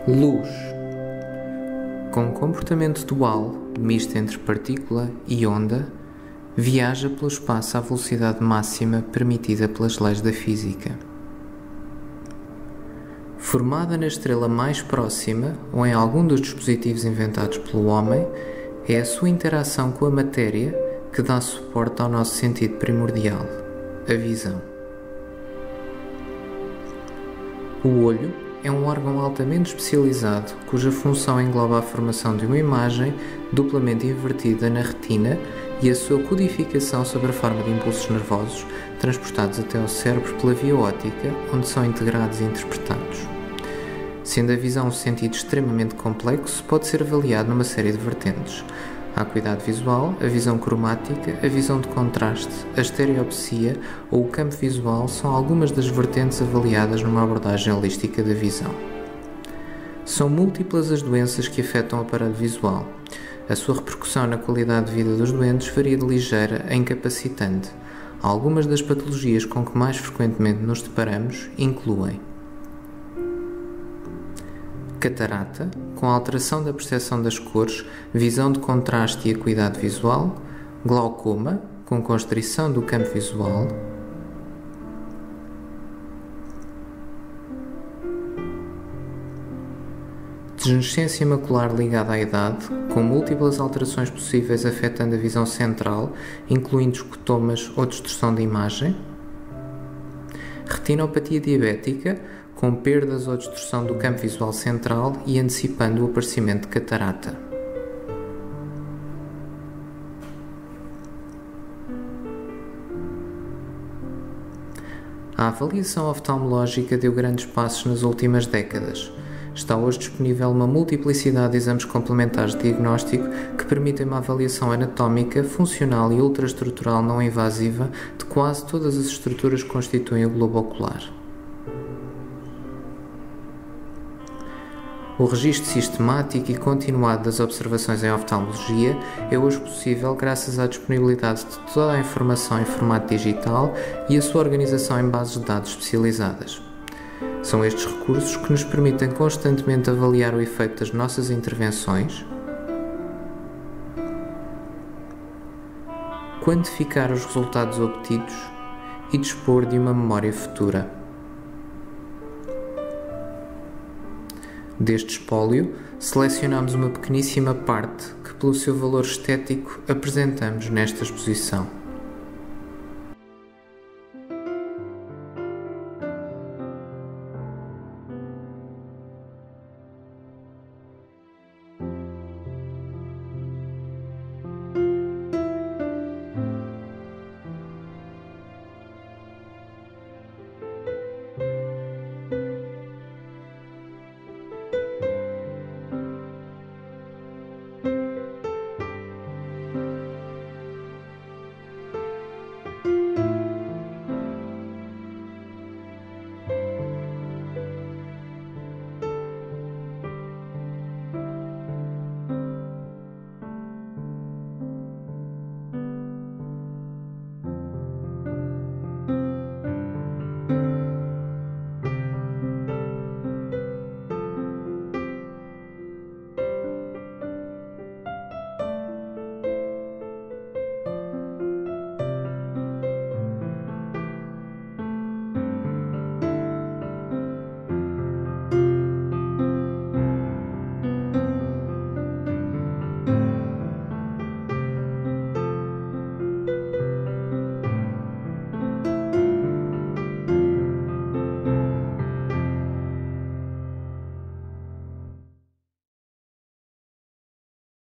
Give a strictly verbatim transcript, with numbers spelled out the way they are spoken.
Luz. Com um comportamento dual, misto entre partícula e onda, viaja pelo espaço à velocidade máxima permitida pelas leis da física. Formada na estrela mais próxima ou em algum dos dispositivos inventados pelo homem, é a sua interação com a matéria que dá suporte ao nosso sentido primordial, a visão. O olho é um órgão altamente especializado cuja função engloba a formação de uma imagem duplamente invertida na retina e a sua codificação sob a forma de impulsos nervosos transportados até ao cérebro pela via óptica, onde são integrados e interpretados. Sendo a visão um sentido extremamente complexo, pode ser avaliado numa série de vertentes. A acuidade visual, a visão cromática, a visão de contraste, a estereopsia ou o campo visual são algumas das vertentes avaliadas numa abordagem holística da visão. São múltiplas as doenças que afetam o aparelho visual. A sua repercussão na qualidade de vida dos doentes varia de ligeira a incapacitante. Algumas das patologias com que mais frequentemente nos deparamos incluem catarata, com alteração da percepção das cores, visão de contraste e acuidade visual; glaucoma, com constrição do campo visual; degenescência macular ligada à idade, com múltiplas alterações possíveis afetando a visão central, incluindo escotomas ou distorção da imagem; retinopatia diabética, com perdas ou distorção do campo visual central e antecipando o aparecimento de catarata. A avaliação oftalmológica deu grandes passos nas últimas décadas. Está hoje disponível uma multiplicidade de exames complementares de diagnóstico que permitem uma avaliação anatómica, funcional e ultraestrutural não invasiva de quase todas as estruturas que constituem o globo ocular. O registro sistemático e continuado das observações em oftalmologia é hoje possível graças à disponibilidade de toda a informação em formato digital e a sua organização em bases de dados especializadas. São estes recursos que nos permitem constantemente avaliar o efeito das nossas intervenções, quantificar os resultados obtidos e dispor de uma memória futura. Deste espólio, selecionamos uma pequeníssima parte que, pelo seu valor estético, apresentamos nesta exposição.